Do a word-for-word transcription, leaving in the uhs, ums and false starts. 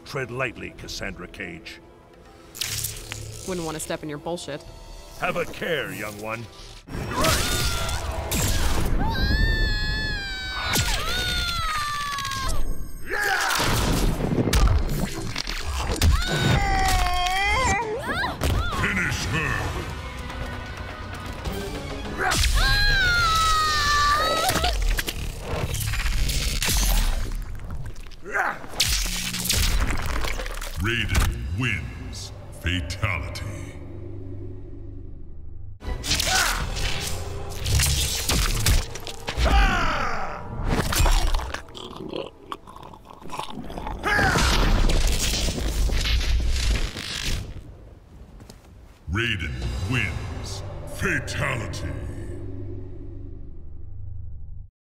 Tread lightly, Cassandra Cage. Wouldn't want to step in your bullshit. Have a care, young one. Finish her! Raiden wins. Fatality. Raiden wins. Fatality.